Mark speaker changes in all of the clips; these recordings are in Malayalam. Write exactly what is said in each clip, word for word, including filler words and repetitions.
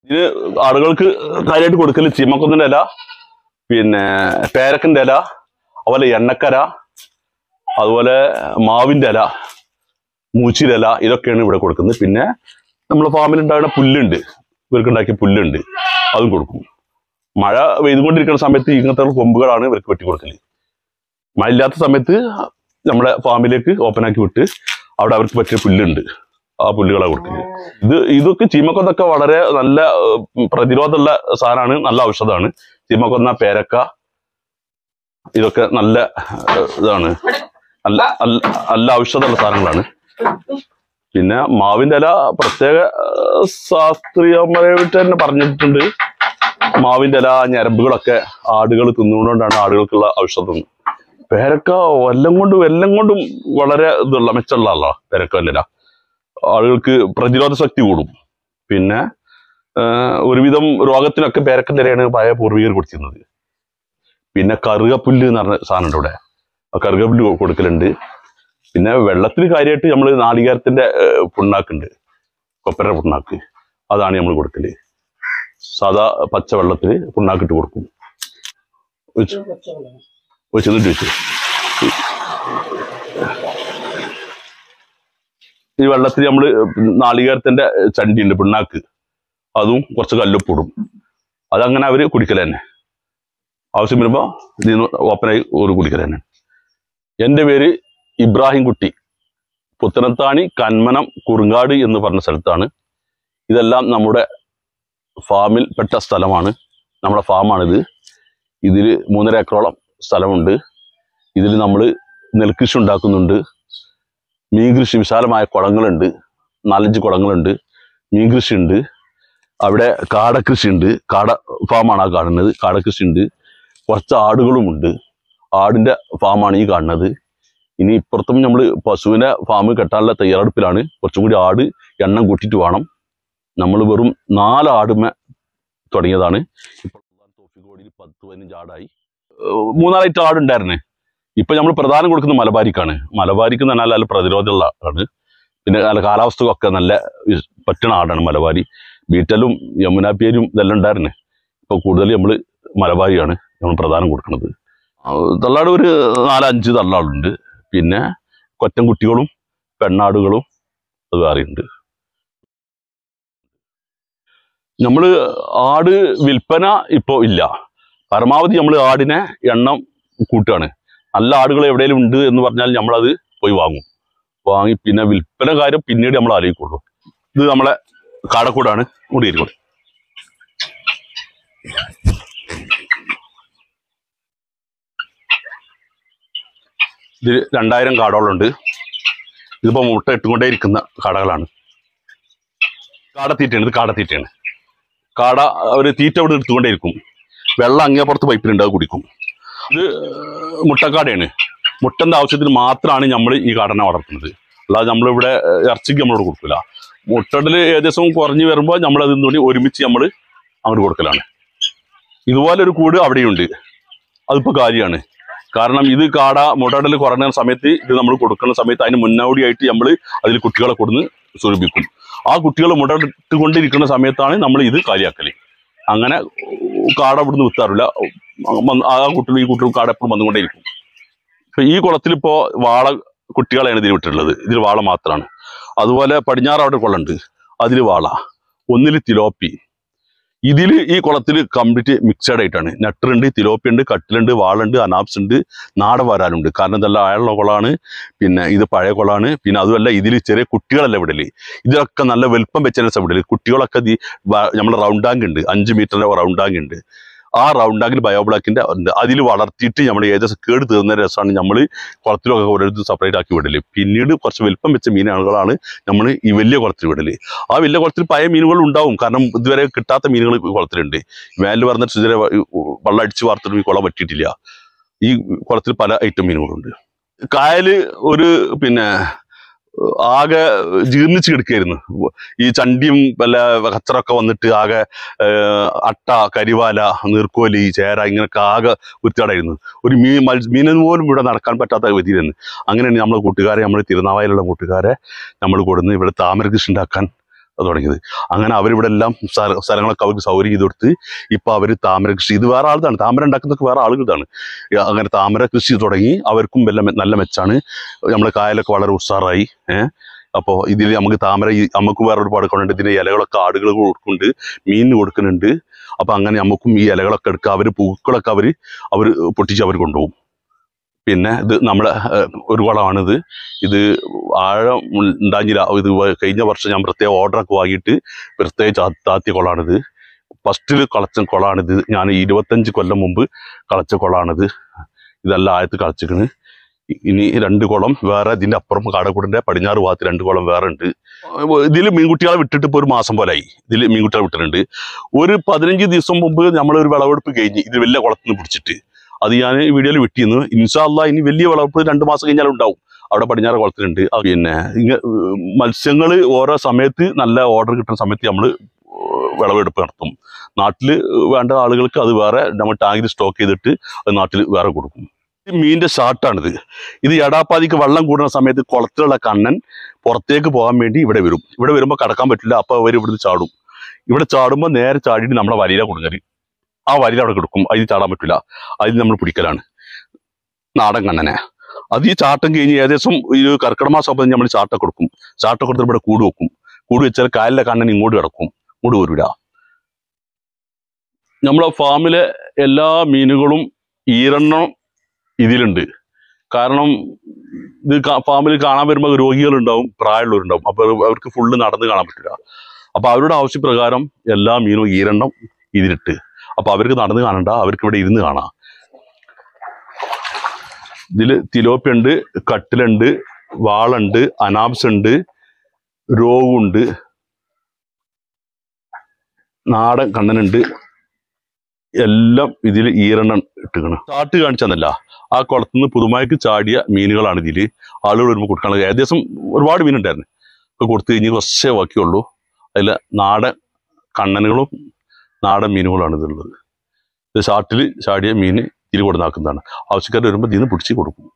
Speaker 1: ഇതിന് ആളുകൾക്ക് കാര്യമായിട്ട് കൊടുക്കല് ചീമക്കൊന്നിന്റെ ഇല, പിന്നെ പേരക്കിന്റെ ഇല, അതുപോലെ എണ്ണക്കര, അതുപോലെ മാവിന്റെ ഇല, മൂച്ചിന്റെ ഇല, ഇതൊക്കെയാണ് ഇവിടെ കൊടുക്കുന്നത്. പിന്നെ നമ്മളെ ഫാമിൽ ഉണ്ടാകുന്ന പുല്ലുണ്ട്, ഇവർക്ക് ഉണ്ടാക്കിയ പുല്ലുണ്ട്, അതും കൊടുക്കും. മഴ പെയ്തുകൊണ്ടിരിക്കുന്ന സമയത്ത് ഇങ്ങനത്തെ കൊമ്പുകളാണ് ഇവർക്ക് വെട്ടി കൊടുക്കല്. മഴ ഇല്ലാത്ത സമയത്ത് നമ്മുടെ ഫാമിലേക്ക് ഓപ്പൺ ആക്കി വിട്ട് അവിടെ അവർക്ക് പറ്റിയ പുല്ലുണ്ട്, ആ പുല്ലുകളാണ് കൊടുക്കല്. ഇത് ഇതൊക്കെ ചീമക്കൊന്നൊക്കെ വളരെ നല്ല പ്രതിരോധമുള്ള സാധനമാണ്, നല്ല ഔഷധമാണ്. ചീമക്കൊന്ന, പേരക്ക, ഇതൊക്കെ നല്ല ഇതാണ്, നല്ല നല്ല ഔഷധമുള്ള സാധനങ്ങളാണ്. പിന്നെ മാവിന്റെ ഇല പ്രത്യേക ശാസ്ത്രീയമായിട്ട് തന്നെ പറഞ്ഞിട്ടുണ്ട്. മാവിന്റെ ഇല ഞരമ്പുകളൊക്കെ ആടുകൾ തിന്നുകൊണ്ടാണ് ആടുകൾക്കുള്ള ഔഷധം. പേരക്ക എല്ലാം കൊണ്ടും എല്ലാം കൊണ്ടും വളരെ ഇതുള്ള മെച്ചമുള്ള ആളാ പേരക്കന്റെ ഇല. ആളുകൾക്ക് പ്രതിരോധ ശക്തി കൂടും. പിന്നെ ഒരുവിധം രോഗത്തിനൊക്കെ പേരക്കന്റെ ഇലയാണ് പഴയ പൂർവികർ കൊടുത്തിരുന്നത്. പിന്നെ കറുകപ്പുല്ല് എന്ന് പറഞ്ഞ സാധനം ഉണ്ട് ഇവിടെ, ആ കറുകപ്പുല്ല് കൊടുക്കലുണ്ട്. പിന്നെ വെള്ളത്തിന് കാര്യമായിട്ട് നമ്മൾ നാളികേരത്തിന്റെ പുണ്ണാക്കുണ്ട്, കൊപ്പര പുണ്ണാക്ക്, അതാണ് നമ്മൾ കൊടുക്കല്. സാധാ പച്ച വെള്ളത്തിൽ പുണ്ണാക്കിട്ട് കൊടുക്കും. വെച്ചിട്ട് വെച്ചു ഈ വെള്ളത്തിൽ നമ്മൾ നാളികേരത്തിന്റെ ചണ്ടി ഉണ്ട്, പിണ്ണാക്ക്, അതും കുറച്ച് കല്ലുപ്പിടും. അതങ്ങനെ അവര് കുടിക്കൽ തന്നെ. ആവശ്യം വരുമ്പോ ഇതിന്ന് ഓപ്പനായി ഒരു കുടിക്കൽ തന്നെ. എൻ്റെ പേര് ഇബ്രാഹിം കുട്ടി. പുത്തനത്താണി കന്മനം കുറുങ്കാട് എന്ന് പറഞ്ഞ സ്ഥലത്താണ്. ഇതെല്ലാം നമ്മുടെ ഫാമിൽ പെട്ട സ്ഥലമാണ്, നമ്മുടെ ഫാമാണിത്. ഇതിൽ മൂന്നര ഏക്കറോളം സ്ഥലമുണ്ട്. ഇതിൽ നമ്മൾ നെൽകൃഷി ഉണ്ടാക്കുന്നുണ്ട്, മീൻ കൃഷി, വിശാലമായ കുളങ്ങളുണ്ട്, നാലഞ്ച് കുളങ്ങളുണ്ട്, മീൻ കൃഷി ഉണ്ട്, അവിടെ കാടകൃഷി ഉണ്ട്, കാട ഫാമാണ് ആ കാണുന്നത്. കാടകൃഷി ഉണ്ട്, കുറച്ച് ആടുകളുമുണ്ട്, ആടിൻ്റെ ഫാമാണ് ഈ കാണുന്നത്. ഇനി ഇപ്പുറത്തും നമ്മൾ പശുവിനെ ഫാം കെട്ടാനുള്ള തയ്യാറെടുപ്പിലാണ്. കുറച്ചും കൂടി ആട് എണ്ണം കൂട്ടിയിട്ട് വേണം. നമ്മൾ വെറും നാല് ആടുമേ തുടങ്ങിയതാണ്. ഇപ്പോൾ തോഫിക്കോടിയിൽ പത്ത് പതിനഞ്ച് ആടായി. മൂന്നാലായിട്ട് ആടുണ്ടായിരുന്നേ. ഇപ്പൊ നമ്മൾ പ്രധാനം കൊടുക്കുന്നത് മലബാരിക്കാണ്. മലബാരിക്ക് എന്ന് പറഞ്ഞാൽ നല്ല പ്രതിരോധമുള്ള ആണ്. പിന്നെ നല്ല കാലാവസ്ഥക്കൊക്കെ നല്ല പറ്റണ ആടാണ് മലബാരി. ബീറ്റലും യമുനാപ്പേരും ഇതെല്ലാം ഉണ്ടായിരുന്നേ. ഇപ്പൊ കൂടുതൽ നമ്മൾ മലബാരിയാണ് നമ്മൾ പ്രധാനം കൊടുക്കുന്നത്. തള്ളാട് ഒരു നാലഞ്ച് തള്ളാടുണ്ട്. പിന്നെ കൊറ്റൻകുട്ടികളും പെണ്ണാടുകളും അത് വേറെയുണ്ട്. നമ്മൾ ആട് വിൽപ്പന ഇപ്പോൾ ഇല്ല. പരമാവധി നമ്മൾ ആടിനെ എണ്ണം കൂട്ടുകയാണ്. നല്ല ആടുകൾ എവിടെയെങ്കിലും ഉണ്ട് എന്ന് പറഞ്ഞാൽ നമ്മളത് പോയി വാങ്ങും. വാങ്ങി പിന്നെ വിൽപ്പന കാര്യം പിന്നീട് നമ്മൾ ആലോചിക്കുള്ളൂ. ഇത് നമ്മളെ കാടക്കൂടാണ്. കൂടി ഇരിക്കും. ഇത് രണ്ടായിരം കാടകളുണ്ട്. ഇതിപ്പോ മുട്ട ഇട്ടുകൊണ്ടേ ഇരിക്കുന്ന കാടകളാണ്. കാടത്തീറ്റയാണ്, ഇത് കാടത്തീറ്റയാണ്. കാട ഒരു തീറ്റ ഇവിടെ എടുത്തുകൊണ്ടേ ഇരിക്കും. വെള്ളം അങ്ങേപ്പുറത്ത് പൈപ്പിലുണ്ട്, അത് കുടിക്കും. ഇത് മുട്ടക്കാടയാണ്. മുട്ടന്റെ ആവശ്യത്തിന് മാത്രമാണ് നമ്മൾ ഈ കാടനെ വളർത്തുന്നത്. അല്ലാതെ നമ്മളിവിടെ ഇറച്ചിക്ക് നമ്മളോട് കൊടുക്കില്ല. മുട്ടയിൽ ഏകദേശം കുറഞ്ഞു വരുമ്പോൾ നമ്മളത് കൂടി ഒരുമിച്ച് നമ്മൾ അങ്ങോട്ട് കൊടുക്കലാണ്. ഇതുപോലൊരു കൂട് അവിടെയുണ്ട്, അതിപ്പോൾ കാര്യമാണ്. കാരണം ഇത് കാട മുട്ടടൽ കുറഞ്ഞ സമയത്ത് ഇത് നമ്മൾ കൊടുക്കുന്ന സമയത്ത് അതിന് മുന്നോടിയായിട്ട് നമ്മൾ അതിൽ കുട്ടികളെ കൊടുന്ന് സ്വരൂപിക്കും. ആ കുട്ടികൾ മുട്ടയിട്ടുകൊണ്ടിരിക്കുന്ന സമയത്താണ് നമ്മൾ ഇത് കാലിയാക്കൽ. അങ്ങനെ കാട ഇവിടുന്ന് വിത്താറില്ല. ആ കുട്ടികൾ ഈ കുട്ടികൾ കാട എപ്പോഴും വന്നുകൊണ്ടേയിരിക്കും. ഇപ്പൊ ഈ കുളത്തിൽ ഇപ്പോൾ വാള കുട്ടികളെയാണ് ഇതിൽ വിട്ടിട്ടുള്ളത്. ഇതിൽ വാള മാത്രമാണ്. അതുപോലെ പടിഞ്ഞാറ് അവിടെ കുളമുണ്ട്, അതിൽ വാള, ഒന്നിൽ തിലോപ്പി. ഇതിൽ ഈ കുളത്തിൽ കംപ്ലീറ്റ് മിക്സഡ് ആയിട്ടാണ്. നട്ടറുണ്ട്, തിലോപ്പിയുണ്ട്, കട്ടിലുണ്ട്, വാളുണ്ട്, അനാപ്സ് ഉണ്ട്, നാടൻ വരാലുണ്ട്. കാരണം ഇതെല്ലാം ആയുള്ള കുളമാണ്. പിന്നെ ഇത് പഴയ കുളമാണ്. പിന്നെ അതുമല്ല ഇതിൽ ചെറിയ കുട്ടികളല്ല വിടല്. ഇതിലൊക്കെ നല്ല വലുപ്പം വെച്ചാൽ വിടല്. കുട്ടികളൊക്കെ നമ്മുടെ റൗണ്ട് ടാങ്ക് ഉണ്ട്, അഞ്ച് മീറ്ററിന്റെ റൗണ്ട് ടാങ്ക് ഉണ്ട്. ആ റൗണ്ട് ടാങ്കിൽ ബയോബ്ലാക്കിന്റെ ഉണ്ട്. അതിൽ വളർത്തിയിട്ട് നമ്മൾ ഏകദേശം കേട് തീർന്ന രസമാണ് നമ്മൾ കുളത്തിലൊക്കെ ഓരോരുത്തർ സെപ്പറേറ്റ് ആക്കി വിടല്. പിന്നീട് കുറച്ച് വലുപ്പം വെച്ച മീനുകളാണ് നമ്മൾ ഈ വലിയ കുളത്തിൽ വിടല്. ആ വലിയ കുളത്തിൽ പഴയ മീനുകൾ ഉണ്ടാവും. കാരണം ഇതുവരെ കിട്ടാത്ത മീനുകൾ കുളത്തിലുണ്ട്. വേനൽ പറഞ്ഞിട്ട് ഇതുവരെ വെള്ളം അടിച്ച് വാർത്തിട്ട് ഈ കുളം പറ്റിയിട്ടില്ല. ഈ കുളത്തിൽ പല ഐറ്റം മീനുകളുണ്ട്. കായല് ഒരു പിന്നെ ആകെ ജീർണിച്ച് കിടക്കുകയായിരുന്നു. ഈ ചണ്ടിയും വല്ല കച്ചറൊക്കെ വന്നിട്ട് ആകെ അട്ട, കരിവാല, നീർക്കോലി, ചേര ഇങ്ങനെയൊക്കെ ആകെ വൃത്തികേടായിരുന്നു. ഒരു മീൻ മൽ മീനിന് പോലും ഇവിടെ നടക്കാൻ പറ്റാത്ത ഗതിയിലായിരുന്നു. അങ്ങനെയാണ് നമ്മളെ കൂട്ടുകാരെ, നമ്മൾ തിരുനാവായിലുള്ള കൂട്ടുകാരെ നമ്മൾ കൊടുന്ന് ഇവിടെ താമര കൃഷി ഉണ്ടാക്കാൻ തുടങ്ങിയത്. അങ്ങനെ അവരിവിടെ എല്ലാം സ്ഥലങ്ങളൊക്കെ അവർക്ക് സൗകര്യം ചെയ്ത് കൊടുത്ത് ഇപ്പൊ അവര് താമര കൃഷി, ഇത് വേറെ ആളുതാണ്, താമര ഉണ്ടാക്കുന്നതൊക്കെ വേറെ ആളുകളാണ്. അങ്ങനെ താമര കൃഷി തുടങ്ങി അവർക്കും വല്ല നല്ല മെച്ചാണ്. നമ്മളെ കായലൊക്കെ വളരെ ഉഷാറായി. ഏഹ് അപ്പോൾ ഇതിൽ നമുക്ക് താമര നമുക്ക് വേറെ ഒരുപാട് കൊണ്ടുണ്ട്. ഇതിന്റെ ഇലകളൊക്കെ ആടുകൾ കൊടുക്കുന്നുണ്ട്, മീനിന് കൊടുക്കുന്നുണ്ട്. അപ്പൊ അങ്ങനെ നമുക്കും ഈ ഇലകളൊക്കെ എടുക്കുക. അവര് പൂക്കളൊക്കെ അവര് അവർ പൊട്ടിച്ച് അവർ കൊണ്ടുപോകും. പിന്നെ ഇത് നമ്മളെ ഒരു കുളമാണിത്. ഇത് ആഴം ഉണ്ടാഞ്ഞില്ല. ഇത് കഴിഞ്ഞ വർഷം ഞാൻ പ്രത്യേക ഓർഡറൊക്കെ വാങ്ങിയിട്ട് പ്രത്യേകിച്ച് താത്തിയ കുളമാണിത്. ഫസ്റ്റിൽ കളച്ച കുളമാണിത്. ഞാൻ ഇരുപത്തഞ്ച് കൊല്ലം മുമ്പ് കളച്ച കുളമാണിത്. ഇതെല്ലാം ആയത്ത് കളച്ചിക്കണ്. ഇനി രണ്ട് കുളം വേറെ ഇതിന്റെ അപ്പുറം കാടക്കൂടിന്റെ പടിഞ്ഞാറ് ഭാഗത്ത് രണ്ട് കുളം വേറെ ഉണ്ട്. ഇതിൽ മീൻകുട്ടികളെ വിട്ടിട്ട് ഇപ്പോൾ ഒരു മാസം പോലായി. ഇതിൽ മീൻകുട്ടികളെ വിട്ടിട്ടുണ്ട്. ഒരു പതിനഞ്ച് ദിവസം മുമ്പ് നമ്മളൊരു വിളവെടുപ്പ് കഴിഞ്ഞ് ഇത് വലിയ കുളത്തിൽ നിന്ന് പിടിച്ചിട്ട് അത് ഞാൻ വീഡിയോയിൽ വിട്ടിരുന്നു. ഇൻഷാ അല്ലാഹ് ഇനി വലിയ വിളവെടുപ്പ് രണ്ട് മാസം കഴിഞ്ഞാൽ ഉണ്ടാവും. അവിടെ പടിഞ്ഞാറ് കുളത്തിലുണ്ട്. പിന്നെ മത്സ്യങ്ങൾ ഓരോ സമയത്ത് നല്ല ഓർഡർ കിട്ടുന്ന സമയത്ത് നമ്മൾ വിളവെടുപ്പ് നടത്തും. നാട്ടിൽ വേണ്ട ആളുകൾക്ക് അത് വേറെ നമ്മൾ ടാങ്കിൽ സ്റ്റോക്ക് ചെയ്തിട്ട് അത് നാട്ടിൽ വേറെ കൊടുക്കും. മീനിന്റെ ഷാർട്ടാണിത്. ഇത് എടാപ്പാതിക്ക് വെള്ളം കൂടുന്ന സമയത്ത് കുളത്തിലുള്ള കണ്ണൻ പുറത്തേക്ക് പോകാൻ വേണ്ടി ഇവിടെ വരും. ഇവിടെ വരുമ്പോൾ കടക്കാൻ പറ്റില്ല. അപ്പൊ അവർ ഇവിടുന്ന് ചാടും. ഇവിടെ ചാടുമ്പോൾ നേരെ ചാടിയിട്ട് നമ്മുടെ വലയില കൊടുക്കല്. ആ വലയിൽ അവിടെ കിടക്കും. അതിൽ ചാടാൻ പറ്റില്ല. അതിൽ നമ്മൾ പിടിക്കലാണ് നാടൻ കണ്ണനെ. അത് ഈ ചാട്ടം കഴിഞ്ഞ് ഏകദേശം ഒരു കർക്കിടക മാസം ആകുമ്പോൾ നമ്മൾ ചാട്ട കൊടുക്കും. ചാട്ട കൊടുത്തിട്ട് ഇവിടെ കൂട് വെക്കും. കൂട് വെച്ചാൽ കായലിലെ കണ്ണൻ ഇങ്ങോട്ട് കിടക്കും, ഇങ്ങോട്ട് വരില്ല. നമ്മളെ ഫാമിലെ എല്ലാ മീനുകളും ഈരെണ്ണം ഇതിലുണ്ട്. കാരണം ഇത് ഫാമിൽ കാണാൻ വരുമ്പോൾ രോഗികളുണ്ടാവും, പ്രായമുള്ളവരുണ്ടാവും. അപ്പൊ അവർക്ക് ഫുള്ള് നടന്ന് കാണാൻ പറ്റില്ല. അപ്പൊ അവരുടെ ആവശ്യപ്രകാരം എല്ലാ മീനും ഈരെണ്ണം ഇതിലിട്ട്, അപ്പൊ അവർക്ക് നടന്ന് കാണണ്ട, അവർക്ക് ഇവിടെ ഇരുന്ന് കാണാം. ഇതില് തിലോപ്പിയുണ്ട്, കട്ടിലുണ്ട്, വാളുണ്ട്, അനാബ്സ് ഉണ്ട്, രോഗുണ്ട്, നാടൻ കണ്ണനുണ്ട്. എല്ലാം ഇതിൽ ഈരെണ്ണം ഇട്ടുകണം. ചാട്ട് കാണിച്ചെന്നല്ല, ആ കുളത്തുനിന്ന് പുതുമായിക്ക് ചാടിയ മീനുകളാണ് ഇതിൽ ആളുകൾ വരുമ്പോൾ കൊടുക്കാനുള്ളത്. ഏകദേശം ഒരുപാട് മീനുണ്ടായിരുന്നു. ഇപ്പൊ കൊടുത്തു കഴിഞ്ഞ് കുറച്ചേ ബാക്കിയുള്ളൂ. അതിൽ നാടൻ കണ്ണനുകളും നാടൻ മീനുകളാണ് ഇതുള്ളത്. ഇത് ചാട്ടിൽ ചാടിയ മീൻ ഇതിൽ കൊടുന്നാക്കുന്നതാണ്. ആവശ്യക്കാർ വരുമ്പോൾ ഇതിന് പിടിച്ച് കൊടുക്കും.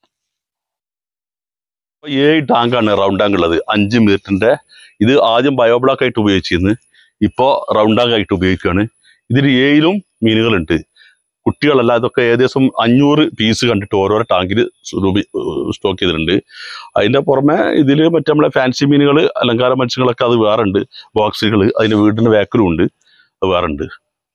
Speaker 1: ഏഴ് ടാങ്കാണ് റൗണ്ട് ടാങ്ക് ഉള്ളത്, അഞ്ച് മീറ്ററിന്റെ. ഇത് ആദ്യം ബയോബ്ലോക്ക് ആയിട്ട് ഉപയോഗിച്ചിരുന്നു, ഇപ്പോൾ റൗണ്ട് ടാങ്ക് ആയിട്ട് ഉപയോഗിക്കുകയാണ്. ഇതിൽ ഏഴിലും മീനുകളുണ്ട്, കുട്ടികളല്ല. ഇതൊക്കെ ഏകദേശം അഞ്ഞൂറ് പീസ് കണ്ടിട്ട് ഓരോരോ ടാങ്കിൽ സ്റ്റോക്ക് ചെയ്തിട്ടുണ്ട്. അതിന്റെ പുറമെ ഇതിൽ മറ്റേ നമ്മളെ ഫാൻസി മീനുകൾ, അലങ്കാര മത്സ്യങ്ങളൊക്കെ അത് വേറെ ഉണ്ട്. ബോക്സുകൾ അതിന് വീടിന് വേക്കലും ഉണ്ട്, അത് വേറെ ഉണ്ട്.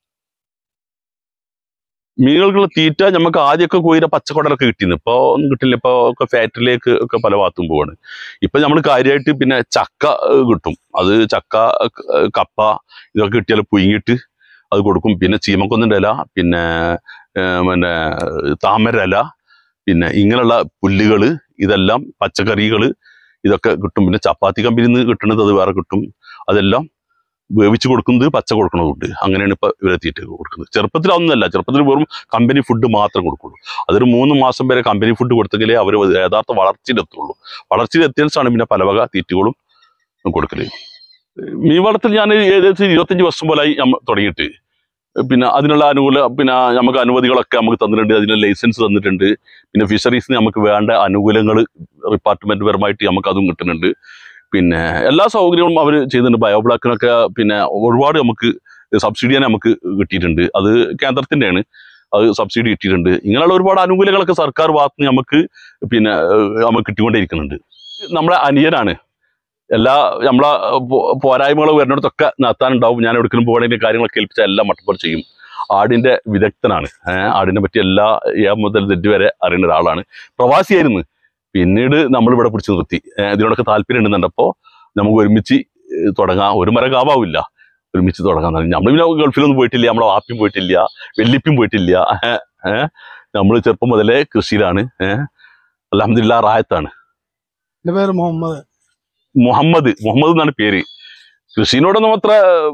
Speaker 1: മീനുകൾക്കുള്ള തീറ്റ നമുക്ക് ആദ്യമൊക്കെ കോയിലെ പച്ചക്കടലൊക്കെ കിട്ടിയിരുന്നു. ഇപ്പൊ ഒന്നും കിട്ടില്ല. ഇപ്പൊ ഒക്കെ ഫാക്ടറിയിലേക്ക് ഒക്കെ പല ഭാഗത്തും പോവാണ്. ഇപ്പൊ നമ്മൾ കാര്യമായിട്ട് പിന്നെ ചക്ക കിട്ടും. അത് ചക്ക, കപ്പ ഇതൊക്കെ കിട്ടിയാൽ പുഴുങ്ങിയിട്ട് അത് കൊടുക്കും. പിന്നെ ചീമക്കൊന്നിൻ്റെ ഇല, പിന്നെ പിന്നെ താമര ഇല, പിന്നെ ഇങ്ങനെയുള്ള പുല്ലുകൾ, ഇതെല്ലാം പച്ചക്കറികൾ ഇതൊക്കെ കിട്ടും. പിന്നെ ചപ്പാത്തി കമ്പനിയിൽ നിന്ന് കിട്ടുന്നത് അത് വേറെ കിട്ടും. അതെല്ലാം വേവിച്ച് കൊടുക്കുന്നത്, പച്ച കൊടുക്കണതുണ്ട്. അങ്ങനെയാണ് ഇപ്പൊ ഇവരെ തീറ്റ കൊടുക്കുന്നത്. ചെറുപ്പത്തിൽ ഒന്നുമല്ല, ചെറുപ്പത്തിൽ വെറും കമ്പനി ഫുഡ് മാത്രം കൊടുക്കുള്ളൂ. അതൊരു മൂന്ന് മാസം വരെ കമ്പനി ഫുഡ് കൊടുത്തെങ്കിലേ അവർ യഥാർത്ഥ വളർച്ചയിലെത്തുള്ളൂ. വളർച്ചയിലെത്തിയതിനാണ് പിന്നെ പല വക തീറ്റകളും കൊടുക്കല്. മീൻ വളർത്തൽ ഞാൻ ഏകദേശം ഇരുപത്തഞ്ച് വർഷം പോലായി തുടങ്ങിയിട്ട്. പിന്നെ അതിനുള്ള അനുകൂല പിന്നെ നമുക്ക് അനുമതികളൊക്കെ നമുക്ക് തന്നിട്ടുണ്ട്, അതിനുള്ള ലൈസൻസ് തന്നിട്ടുണ്ട്. പിന്നെ ഫിഷറീസിന് നമുക്ക് വേണ്ട അനുകൂലങ്ങൾ ഡിപ്പാർട്ട്മെന്റ് പരമായിട്ട് നമുക്ക് അതും കിട്ടുന്നുണ്ട്. പിന്നെ എല്ലാ സൗകര്യങ്ങളും അവർ ചെയ്യുന്നുണ്ട്. ബയോബ്ലോക്കിനൊക്കെ പിന്നെ ഒരുപാട് നമുക്ക് സബ്സിഡിയാണ് നമുക്ക് കിട്ടിയിട്ടുണ്ട്. അത് കേന്ദ്രത്തിൻ്റെയാണ്, അത് സബ്സിഡി കിട്ടിയിട്ടുണ്ട്. ഇങ്ങനെയുള്ള ഒരുപാട് അനുകൂലങ്ങളൊക്കെ സർക്കാർ ഭാഗത്ത് നിന്ന് നമുക്ക് പിന്നെ നമുക്ക് കിട്ടിക്കൊണ്ടേയിരിക്കുന്നുണ്ട്. നമ്മളെ അനിയനാണ്. എല്ലാ നമ്മളെ പോരായ്മകൾ വരുന്നിടത്തൊക്കെ നടത്താനുണ്ടാവും. ഞാൻ എവിടേക്കും പോകണതിൻ്റെ കാര്യങ്ങളൊക്കെ ഏൽപ്പിച്ച എല്ലാം മട്ടപ്പോൾ ചെയ്യും. ആടിന്റെ വിദഗ്ധനാണ്. ആടിനെ പറ്റി എല്ലാ എ മുതൽ തെറ്റ് വരെ അറിയുന്ന ഒരാളാണ്. പ്രവാസിയായിരുന്നു. പിന്നീട് നമ്മളിവിടെ പിടിച്ചു നിർത്തി. ഇതിനോടൊക്കെ താല്പര്യം ഉണ്ടെന്നുണ്ടപ്പോൾ നമുക്ക് ഒരുമിച്ച് തുടങ്ങാം. ഒരു മരം കാവാവില്ല, ഒരുമിച്ച് തുടങ്ങാൻ. നമ്മൾ പിന്നെ ഗൾഫിലൊന്നും പോയിട്ടില്ല, നമ്മളെ വാപ്പിയും പോയിട്ടില്ല, വെല്ലിപ്പിയും പോയിട്ടില്ല. ഏഹ് നമ്മൾ ചെറുപ്പം മുതലേ കൃഷിയിലാണ്. ഏഹ് അൽഹംദുലില്ലാഹ് റാഹത്താണ്.
Speaker 2: എൻ്റെ പേര് മുഹമ്മദ്
Speaker 1: മുഹമ്മദ് മുഹമ്മദ് എന്നാണ് പേര്. കൃഷിനോടൊന്നും അത്ര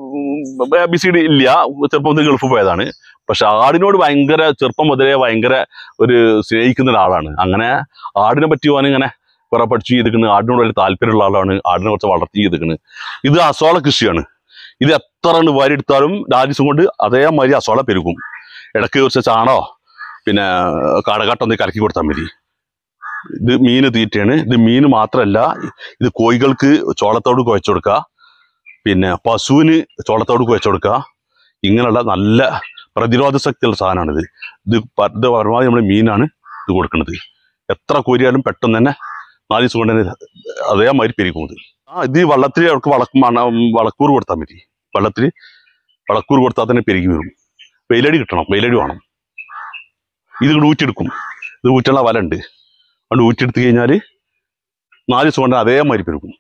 Speaker 1: ബി സി ഡി ഇല്ല. ചെറുപ്പം മുതൽ ഗൾഫ് പോയതാണ്. പക്ഷെ ആടിനോട് ഭയങ്കര ചെറുപ്പം മുതലേ ഭയങ്കര ഒരു സ്നേഹിക്കുന്ന ഒരാളാണ്. അങ്ങനെ ആടിനെ പറ്റി പോകാൻ ഇങ്ങനെ കുറെ പഠിച്ചു ചെയ്തിരിക്കുന്നത്. ആടിനോട് വലിയ താല്പര്യമുള്ള ആളാണ്. ആടിനെ കുറച്ച് വളർത്തി ചെയ്തിരിക്കുന്നത്. ഇത് അസോള കൃഷിയാണ്. ഇത് എത്ര കണ്ട് വാരി എടുത്താലും നാല് കൊണ്ട് അതേമാതിരി അസോള പെരുകും. ഇടയ്ക്ക് കുറച്ച് ചാണോ പിന്നെ കാടകാട്ടൊന്ന് കലക്കി കൊടുത്താൽ മതി. ഇത് മീന് തീറ്റയാണ്. ഇത് മീന് മാത്രമല്ല, ഇത് കോഴികൾക്ക് ചോളത്തോട് കുഴച്ചു കൊടുക്കുക. പിന്നെ പശുവിന് ചോളത്തോട് വെച്ചു കൊടുക്കുക. ഇങ്ങനെയുള്ള നല്ല പ്രതിരോധ ശക്തിയുള്ള സാധനമാണിത്. ഇത് ഇത് പരമാവധി നമ്മൾ മീനാണ് ഇത് കൊടുക്കുന്നത്. എത്ര കോരിയാലും പെട്ടെന്ന് തന്നെ നാല് ദിവസം കൊണ്ട് തന്നെ അതേമാതിരി പെരുക്കുന്നത്. ആ ഇത് വെള്ളത്തിൽ അവർക്ക് വളക്ക് മണ വളക്കൂർ കൊടുത്താൽ മതി. വെള്ളത്തിൽ വളക്കൂർ കൊടുത്താൽ തന്നെ പെരുകി വരും. വെയിലടി കിട്ടണം, വെയിലടി വേണം. ഇത് ഇങ്ങോട്ട് ഊറ്റിയെടുക്കും. ഇത് ഊറ്റുള്ള വല ഉണ്ട്. അതുകൊണ്ട് ഊറ്റിയെടുത്ത് കഴിഞ്ഞാൽ നാല് ദിവസം കൊണ്ട് അതേമാതിരി പെരുക്കും.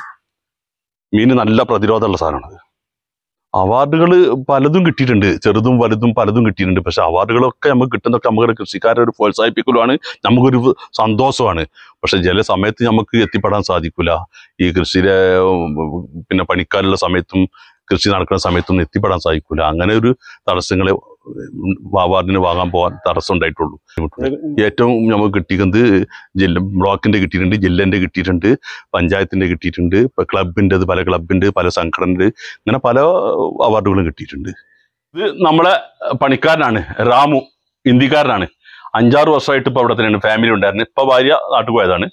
Speaker 1: മീന് നല്ല പ്രതിരോധമുള്ള സാധനമാണ്. അവാർഡുകൾ പലതും കിട്ടിയിട്ടുണ്ട്, ചെറുതും വലുതും പലതും കിട്ടിയിട്ടുണ്ട്. പക്ഷെ അവാർഡുകളൊക്കെ നമുക്ക് കിട്ടുന്നതൊക്കെ നമുക്കൊരു കൃഷിക്കാരെ ഒരു പ്രോത്സാഹിപ്പിക്കലുമാണ്, നമുക്കൊരു സന്തോഷമാണ്. പക്ഷെ ചില സമയത്ത് നമുക്ക് എത്തിപ്പെടാൻ സാധിക്കില്ല. ഈ കൃഷിയിലെ പിന്നെ പണിക്കാരുള്ള സമയത്തും കൃഷി നടക്കുന്ന സമയത്തൊന്നും എത്തിപ്പെടാൻ സാധിക്കില്ല. അങ്ങനെ ഒരു തടസ്സങ്ങളെ അവാർഡിന് വാങ്ങാൻ പോകാൻ തടസ്സം ഉണ്ടായിട്ടുള്ളൂ. ഏറ്റവും നമുക്ക് കിട്ടിയത് ജില്ല ബ്ലോക്കിന്റെ കിട്ടിയിട്ടുണ്ട്, ജില്ലേന്റെ കിട്ടിയിട്ടുണ്ട്, പഞ്ചായത്തിന്റെ കിട്ടിയിട്ടുണ്ട്, ക്ലബിൻ്റെ പല ക്ലബിൻ്റെ പല സംഘടനയുടെ ഇങ്ങനെ പല അവാർഡുകളും കിട്ടിയിട്ടുണ്ട്. ഇത് നമ്മളെ പണിക്കാരനാണ്, രാമു, ഹിന്ദിക്കാരനാണ്. അഞ്ചാറ് വർഷമായിട്ട് ഇപ്പൊ അവിടെ തന്നെയാണ്, ഫാമിലി ഉണ്ടായിരുന്നു. ഇപ്പൊ ഭാര്യ നാട്ടിൽ പോയതാണ്.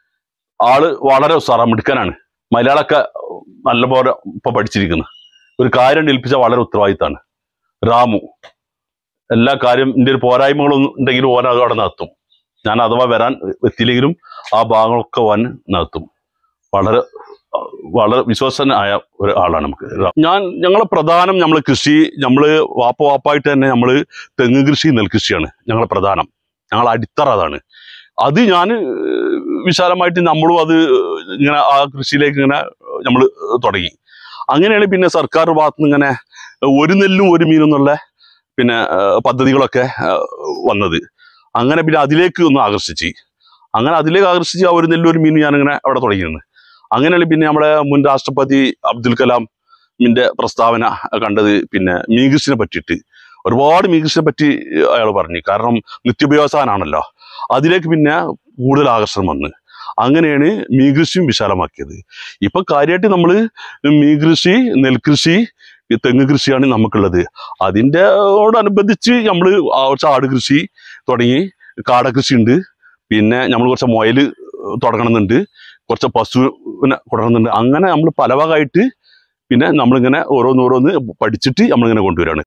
Speaker 1: ആള് വളരെ ഉസാറ മിടുക്കനാണ്. മലയാളമൊക്കെ നല്ലപോലെ ഇപ്പൊ പഠിച്ചിരിക്കുന്നു. ഒരു കാര്യം ഏൽപ്പിച്ചാൽ വളരെ ഉത്തരവാദിത്തമാണ്. രാമു എല്ലാ കാര്യം എൻ്റെ ഒരു പോരായ്മകളൊന്നും ഉണ്ടെങ്കിലും ഓൻ അത് അവിടെ നടത്തും. ഞാൻ അഥവാ വരാൻ എത്തിയില്ലെങ്കിലും ആ ഭാഗങ്ങളൊക്കെ ഓൻ നടത്തും. വളരെ വളരെ വിശ്വസനായ ഒരു ആളാണ് നമുക്ക്. ഞാൻ ഞങ്ങളെ പ്രധാനം നമ്മൾ കൃഷി നമ്മൾ വാപ്പ വാപ്പായിട്ട് തന്നെ നമ്മൾ തെങ്ങ് കൃഷി, നെൽകൃഷിയാണ് ഞങ്ങളെ പ്രധാനം. ഞങ്ങളെ അടിത്തറ അതാണ്. അത് ഞാൻ വിശാലമായിട്ട് നമ്മളും അത് ഇങ്ങനെ ആ കൃഷിയിലേക്ക് ഇങ്ങനെ നമ്മൾ തുടങ്ങി. അങ്ങനെയാണ് പിന്നെ സർക്കാർ ഭാഗത്തു നിന്ന് ഇങ്ങനെ ഒരു നെല്ലും ഒരു മീനും എന്നുള്ള പിന്നെ പദ്ധതികളൊക്കെ വന്നത്. അങ്ങനെ പിന്നെ അതിലേക്ക് ഒന്ന് ആകർഷിച്ച് അങ്ങനെ അതിലേക്ക് ആകർഷിച്ച് ആ ഒരു നെല്ലും ഒരു മീനും ഞാനിങ്ങനെ അവിടെ തുടങ്ങിയിരുന്നു. അങ്ങനെയാണ് പിന്നെ നമ്മുടെ മുൻ രാഷ്ട്രപതി അബ്ദുൽ കലാമിന്റെ പ്രസ്താവന കണ്ടത്. പിന്നെ മീൻ കൃഷിനെ പറ്റിയിട്ട് ഒരുപാട് മീൻ കൃഷിനെ പറ്റി അയാൾ പറഞ്ഞു. കാരണം നിത്യോപയോഗസാധനമാണല്ലോ, അതിലേക്ക് പിന്നെ കൂടുതൽ ആകർഷണം വന്ന് അങ്ങനെയാണ് മീൻ കൃഷിയും വിശാലമാക്കിയത്. ഇപ്പൊ കാര്യമായിട്ട് നമ്മൾ മീൻ കൃഷി, നെൽകൃഷി, തെങ്ങ് കൃഷിയാണ് നമുക്കുള്ളത്. അതിൻ്റെയോടനുബന്ധിച്ച് നമ്മൾ കുറച്ച് ആട് കൃഷി തുടങ്ങി, കാടകൃഷി ഉണ്ട്. പിന്നെ നമ്മൾ കുറച്ച് മുയൽ തുടങ്ങണമെന്നുണ്ട്, കുറച്ച് പശുവിനെ തുടങ്ങുന്നുണ്ട്. അങ്ങനെ നമ്മൾ പല ഭാഗമായിട്ട് പിന്നെ നമ്മളിങ്ങനെ ഓരോന്നോരോന്ന് പഠിച്ചിട്ട് നമ്മളിങ്ങനെ കൊണ്ടുവരികയാണ്.